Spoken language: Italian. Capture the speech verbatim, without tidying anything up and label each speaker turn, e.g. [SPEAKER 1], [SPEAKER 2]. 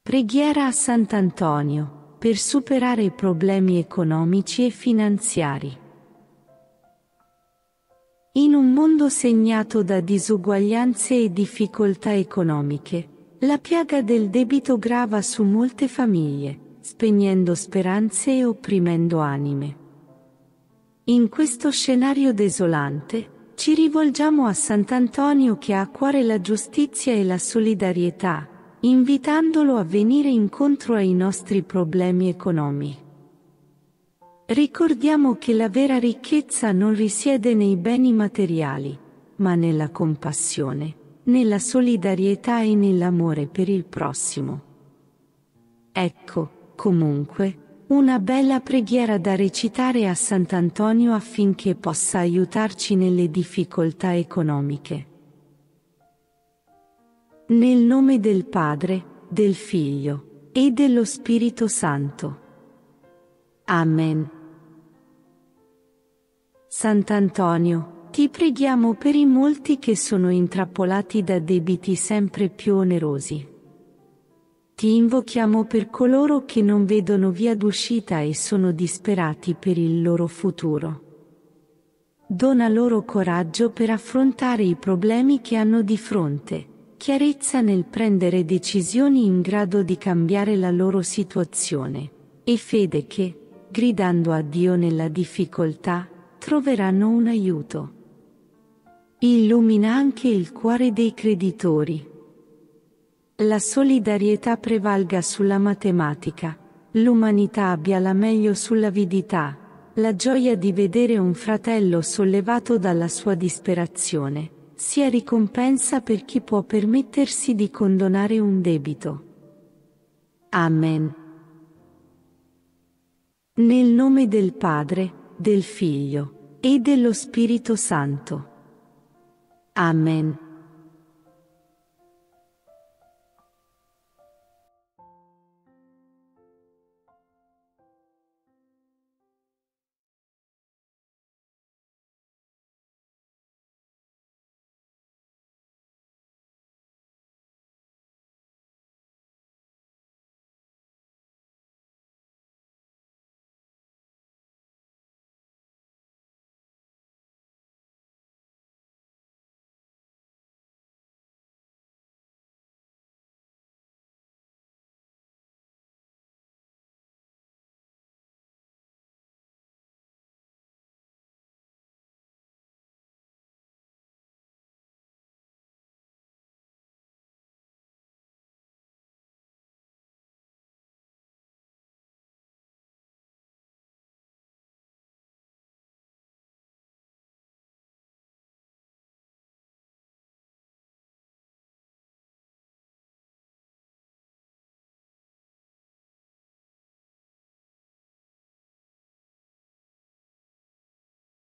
[SPEAKER 1] Preghiera a Sant'Antonio, per superare i problemi economici e finanziari. In un mondo segnato da disuguaglianze e difficoltà economiche, la piaga del debito grava su molte famiglie, spegnendo speranze e opprimendo anime. In questo scenario desolante, ci rivolgiamo a Sant'Antonio che ha a cuore la giustizia e la solidarietà, invitandolo a venire incontro ai nostri problemi economici. Ricordiamo che la vera ricchezza non risiede nei beni materiali, ma nella compassione, nella solidarietà e nell'amore per il prossimo. Ecco, comunque, una bella preghiera da recitare a Sant'Antonio affinché possa aiutarci nelle difficoltà economiche. Nel nome del Padre, del Figlio e dello Spirito Santo. Amen. Sant'Antonio, ti preghiamo per i molti che sono intrappolati da debiti sempre più onerosi. Ti invochiamo per coloro che non vedono via d'uscita e sono disperati per il loro futuro. Dona loro coraggio per affrontare i problemi che hanno di fronte, chiarezza nel prendere decisioni in grado di cambiare la loro situazione, e fede che, gridando a Dio nella difficoltà, troveranno un aiuto. Illumina anche il cuore dei creditori. La solidarietà prevalga sulla matematica, l'umanità abbia la meglio sull'avidità, la gioia di vedere un fratello sollevato dalla sua disperazione, sia ricompensa per chi può permettersi di condonare un debito. Amen. Nel nome del Padre, del Figlio e dello Spirito Santo. Amen.